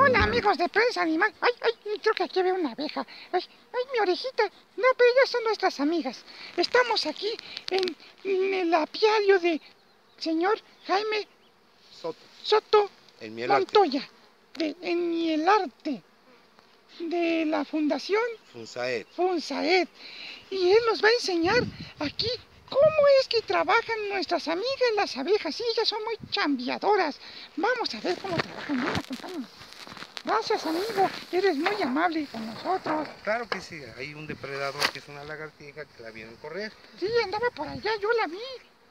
Hola amigos de Prensa Animal. Ay, ay, creo que aquí veo una abeja. Ay, ay, mi orejita. No, pero ellas son nuestras amigas. Estamos aquí en el apiario de señor Jaime Soto Montoya, en el arte de la Fundación Funsaed. Y él nos va a enseñar aquí cómo es que trabajan nuestras amigas las abejas. Sí, ellas son muy chambeadoras. Vamos a ver cómo trabajan. Ven, acompáñame. Gracias, amigo, eres muy amable con nosotros. Claro que sí, hay un depredador que es una lagartija que la vieron correr. Sí, andaba por allá, yo la vi.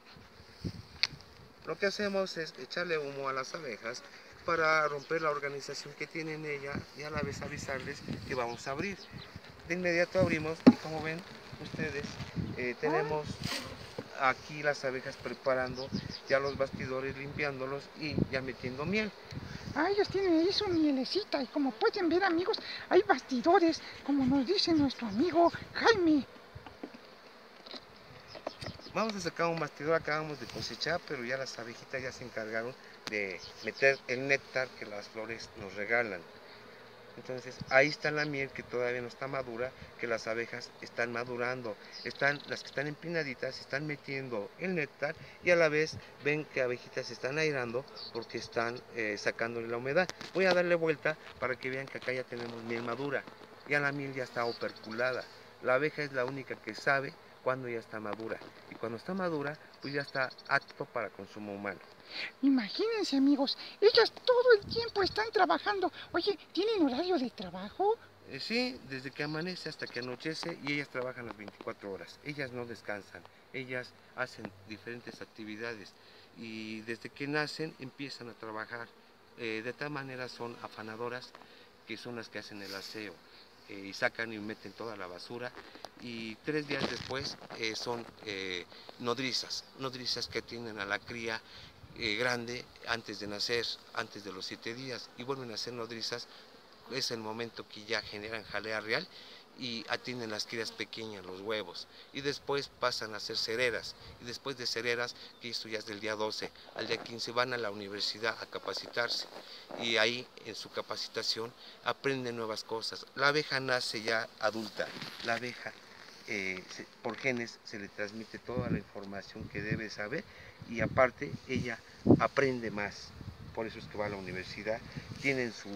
Lo que hacemos es echarle humo a las abejas para romper la organización que tienen ellas y a la vez avisarles que vamos a abrir. De inmediato abrimos y como ven ustedes, tenemos aquí las abejas preparando ya los bastidores, limpiándolos y ya metiendo miel. Ah, ellos tienen ahí su mielecita y como pueden ver, amigos, hay bastidores, como nos dice nuestro amigo Jaime. Vamos a sacar un bastidor, acabamos de cosechar, pero ya las abejitas ya se encargaron de meter el néctar que las flores nos regalan. Entonces ahí está la miel que todavía no está madura, que las abejas están madurando. Las que están empinaditas están metiendo el néctar y a la vez ven que abejitas se están airando porque están sacándole la humedad. Voy a darle vuelta para que vean que acá ya tenemos miel madura. Ya la miel ya está operculada. La abeja es la única que sabe cuando ya está madura. Y cuando está madura, pues ya está apto para consumo humano. Imagínense, amigos, ellas todo el tiempo están trabajando. Oye, ¿tienen horario de trabajo? Sí, desde que amanece hasta que anochece y ellas trabajan las 24 horas. Ellas no descansan, ellas hacen diferentes actividades y desde que nacen empiezan a trabajar. De tal manera son afanadoras, que son las que hacen el aseo y sacan y meten toda la basura, y 3 días después son nodrizas que tienen a la cría grande antes de nacer, antes de los 7 días, y vuelven a ser nodrizas. Es el momento que ya generan jalea real y atienden las crías pequeñas, los huevos, y después pasan a ser cereras, y después de cereras, que esto ya es del día 12 al día 15, van a la universidad a capacitarse, y ahí en su capacitación aprenden nuevas cosas. La abeja nace ya adulta, la abeja por genes se le transmite toda la información que debe saber, y aparte ella aprende más, por eso es que va a la universidad, tienen su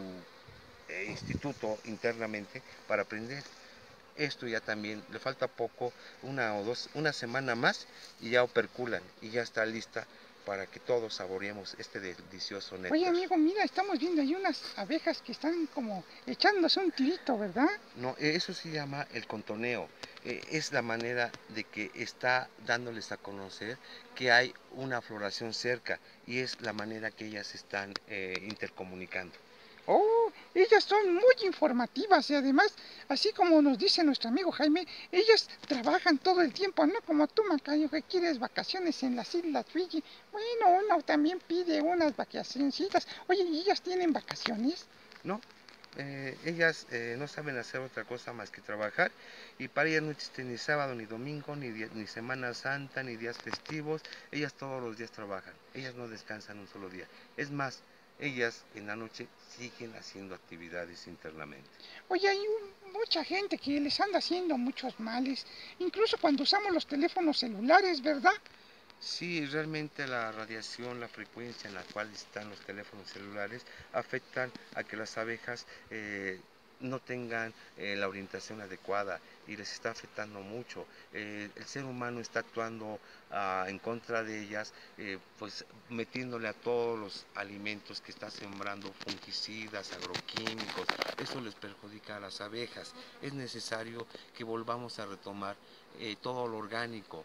instituto internamente para aprender. Esto ya también le falta poco, una semana más y ya operculan y ya está lista para que todos saboreemos este delicioso néctar. Oye, amigo, mira, estamos viendo ahí unas abejas que están como echándose un tirito, ¿verdad? No, eso se llama el contoneo. Es la manera de que está dándoles a conocer que hay una floración cerca, y es la manera que ellas están intercomunicando. Oh, ellas son muy informativas y además, así como nos dice nuestro amigo Jaime, ellas trabajan todo el tiempo, no como tú, Macayo, que quieres vacaciones en las Islas Fiji. Bueno, uno también pide unas vacacioncitas. Oye, ¿y ellas tienen vacaciones? No, ellas no saben hacer otra cosa más que trabajar, y para ellas no existe ni sábado, ni domingo, ni Semana Santa, ni días festivos. Ellas todos los días trabajan, ellas no descansan un solo día. Es más, ellas en la noche siguen haciendo actividades internamente. Oye, hay mucha gente que les anda haciendo muchos males, incluso cuando usamos los teléfonos celulares, ¿verdad? Sí, realmente la radiación, la frecuencia en la cual están los teléfonos celulares afectan a que las abejas no tengan la orientación adecuada, y les está afectando mucho. El ser humano está actuando en contra de ellas, pues metiéndole a todos los alimentos que está sembrando fungicidas, agroquímicos. Eso les perjudica a las abejas. Es necesario que volvamos a retomar todo lo orgánico.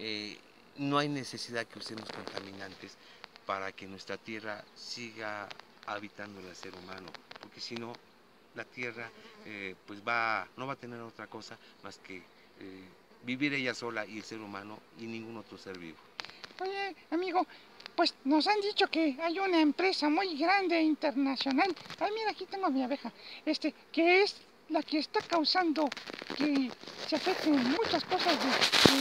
No hay necesidad que usemos contaminantes para que nuestra tierra siga habitando el ser humano, porque si no, la tierra pues no va a tener otra cosa más que vivir ella sola y el ser humano y ningún otro ser vivo. Oye, amigo, pues nos han dicho que hay una empresa muy grande internacional. Ay, mira, aquí tengo a mi abeja. Que es la que está causando que se afecten muchas cosas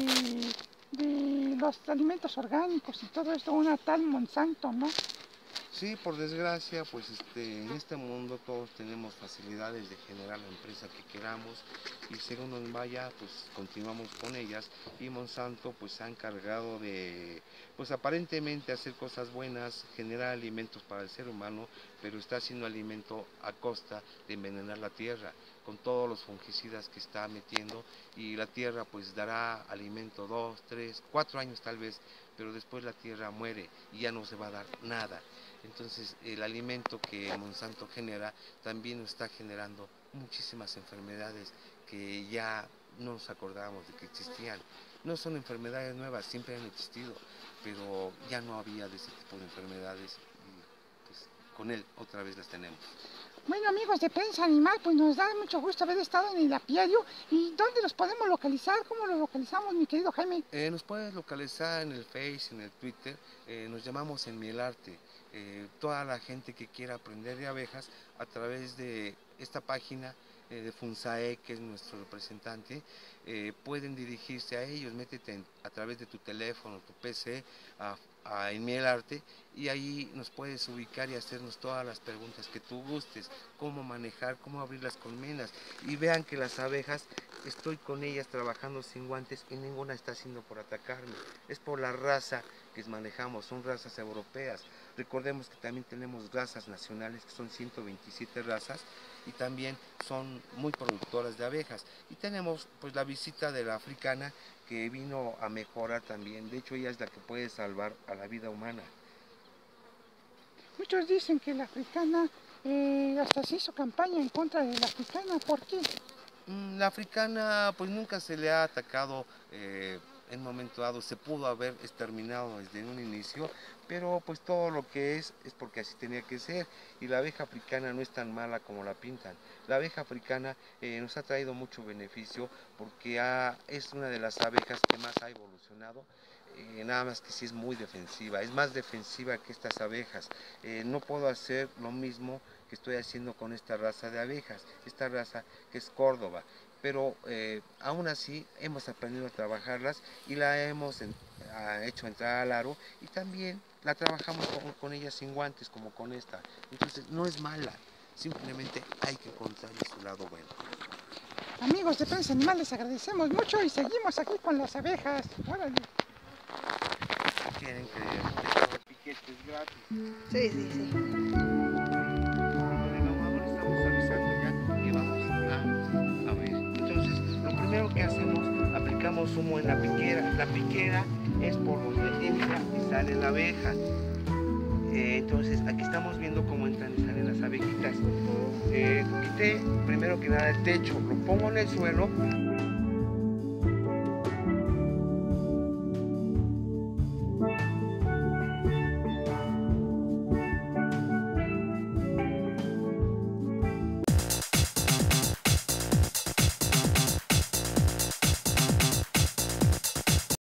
de los alimentos orgánicos y todo esto, una tal Monsanto, ¿no? Sí, por desgracia, pues en este mundo todos tenemos facilidades de generar la empresa que queramos y según nos vaya, pues continuamos con ellas y Monsanto pues se ha encargado de, pues aparentemente hacer cosas buenas, generar alimentos para el ser humano, pero está haciendo alimento a costa de envenenar la tierra con todos los fungicidas que está metiendo y la tierra pues dará alimento 2, 3, 4 años tal vez, pero después la tierra muere y ya no se va a dar nada. Entonces el alimento que Monsanto genera también nos está generando muchísimas enfermedades que ya no nos acordábamos de que existían. No son enfermedades nuevas, siempre han existido, pero ya no había de ese tipo de enfermedades y pues con él otra vez las tenemos. Bueno, amigos de Prensa Animal, pues nos da mucho gusto haber estado en el apiario. ¿Y dónde los podemos localizar? ¿Cómo los localizamos, mi querido Jaime? Nos puedes localizar en el Face, en el Twitter, nos llamamos En Miel Arte. Toda la gente que quiera aprender de abejas a través de esta página de FUNSAE, que es nuestro representante, pueden dirigirse a ellos. Métete a través de tu teléfono, tu PC, a En Miel Arte, y ahí nos puedes ubicar y hacernos todas las preguntas que tú gustes, cómo manejar, cómo abrir las colmenas, y vean que las abejas, estoy con ellas trabajando sin guantes y ninguna está haciendo por atacarme, es por la raza que manejamos, son razas europeas. Recordemos que también tenemos razas nacionales, que son 127 razas, y también son muy productoras de abejas. Y tenemos pues la visita de la africana, que vino a mejorar también. De hecho, ella es la que puede salvar a la vida humana. Muchos dicen que la africana, hasta se hizo campaña en contra de la africana. ¿Por qué? La africana pues nunca se le ha atacado en un momento dado, se pudo haber exterminado desde un inicio, pero pues todo lo que es porque así tenía que ser, y la abeja africana no es tan mala como la pintan. La abeja africana nos ha traído mucho beneficio porque es una de las abejas que más ha evolucionado. Nada más que sí es muy defensiva, es más defensiva que estas abejas. No puedo hacer lo mismo que estoy haciendo con esta raza de abejas, esta raza que es Córdoba, pero aún así hemos aprendido a trabajarlas y la hemos hecho entrar al aro, y también la trabajamos con ellas sin guantes como con esta. Entonces no es mala, simplemente hay que encontrarle su lado bueno. Amigos de Prensa Animal, les agradecemos mucho y seguimos aquí con las abejas. ¡Órale! Quieren que les piquetes gratis. Sí, sí, sí. Lo que hacemos, aplicamos humo en la piquera. La piquera es por donde entra y sale la abeja. Entonces aquí estamos viendo cómo entran y salen las abejitas. Quité primero que nada el techo, lo pongo en el suelo.